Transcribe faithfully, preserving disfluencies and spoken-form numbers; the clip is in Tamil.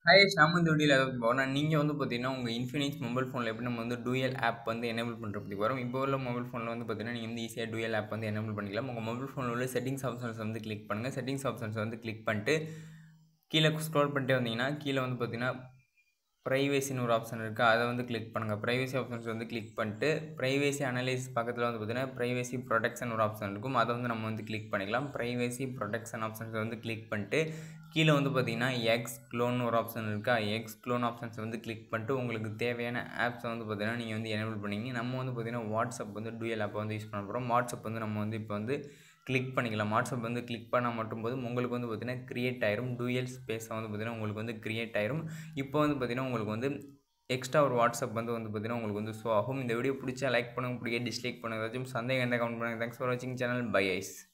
ஹாய் நம்ம இந்த வீடியோவில் எதாவது போனால் நீங்கள் வந்து பார்த்தீங்கன்னா உங்கள் இன்ஃபினிக்ஸ் மொபைல் ஃபோனில் எப்படி நம்ம வந்து டூயல் ஆப் வந்து எனேபிள் பண்ணுற பற்றி வரும். இப்போ உள்ள மொபைல் ஃபோனில் வந்து பார்த்தீங்கன்னா நீங்கள் வந்து ஈஸியாக டூயல் ஆப் வந்து எனேபிள் பண்ணிக்கலாம். உங்கள் மொபைல் ஃபோனில் உள்ள செட்டிங்ஸ் ஆப்ஷன்ஸ் வந்து கிளிக் பண்ணுங்கள். செட்டிங்ஸ் ஆப்ஷன்ஸ் வந்து கிளிக் பண்ணிட்டு கீழே ஸ்க்ரோல் பண்ணிட்டே வந்தீங்கன்னா கீழே வந்து பார்த்தீங்கன்னா ப்ரைவேசின்னு ஒரு ஆப்ஷன் இருக்குது, அதை வந்து கிளிக் பண்ணுங்கள். ப்ரைவேசி ஆப்ஷன்ஸ் வந்து கிளிக் பண்ணிட்டு ப்ரைவேசி அனலைஸ் பக்கத்தில் வந்து பார்த்தீங்கன்னா ப்ரைவேசி ப்ரொடெக்ஷன் ஒரு ஆப்ஷன் இருக்கும், அதை வந்து நம்ம வந்து கிளிக் பண்ணிக்கலாம். ப்ரைவேசி ப்ரொடெக்ஷன் ஆப்ஷன்ஸ் வந்து கிளிக் பண்ணிட்டு கீழே வந்து பார்த்தீங்கன்னா எக்ஸ் க்ளோன் ஒரு ஆப்ஷன் இருக்கா, எக்ஸ் க்ளோன் ஆப்ஷன்ஸ் வந்து கிளிக் பண்ணிட்டு உங்களுக்கு தேவையான ஆப்ஸை வந்து பார்த்தீங்கன்னா நீங்கள் வந்து எனேபிள் பண்ணிங்க. நம்ம வந்து பார்த்தீங்கன்னா வாட்ஸ்அப் வந்து டூயல் ஆப்பை வந்து யூஸ் பண்ண போகிறோம். வாட்ஸ்அப் வந்து நம்ம வந்து இப்போ வந்து கிளிக் பண்ணிக்கலாம். வாட்ஸ்அப் வந்து கிளிக் பண்ணால் மட்டும் போதும் உங்களுக்கு வந்து பார்த்தீங்கன்னா க்ரியேட் ஆயிரும். டூயல் ஸ்பேஸை வந்து பார்த்தீங்கன்னா உங்களுக்கு வந்து க்ரியேட் ஆயிரும். இப்போ வந்து பார்த்தீங்கன்னா உங்களுக்கு வந்து எக்ஸ்ட்ரா ஒரு வாட்ஸ்அப் வந்து வந்து பார்த்தீங்கன்னா உங்களுக்கு வந்து ஷோ ஆகும். இந்த வீடியோ பிடிச்சா லைக் பண்ணுங்கள், பிடிக்க டிஸ்லைக் பண்ணுங்கள். ஏதாச்சும் சந்தேகம் இருந்தால் கமெண்ட் பண்ணுங்கள். தேங்க்ஸ் ஃபார் வாட்சிங் சேனல். Bye ice.